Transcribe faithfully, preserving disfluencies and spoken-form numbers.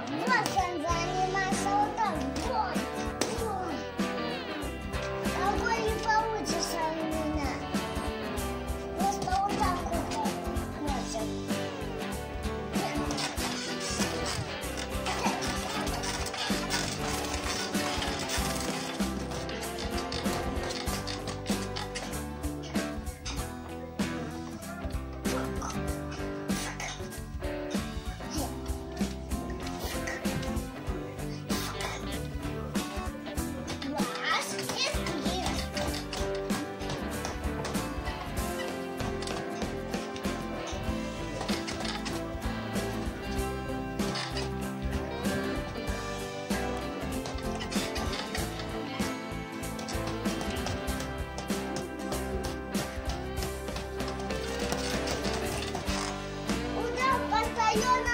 Вот он занимался вот так. Вот. Вот. Такой не получится у меня. Просто вот так вот носит. Постоянно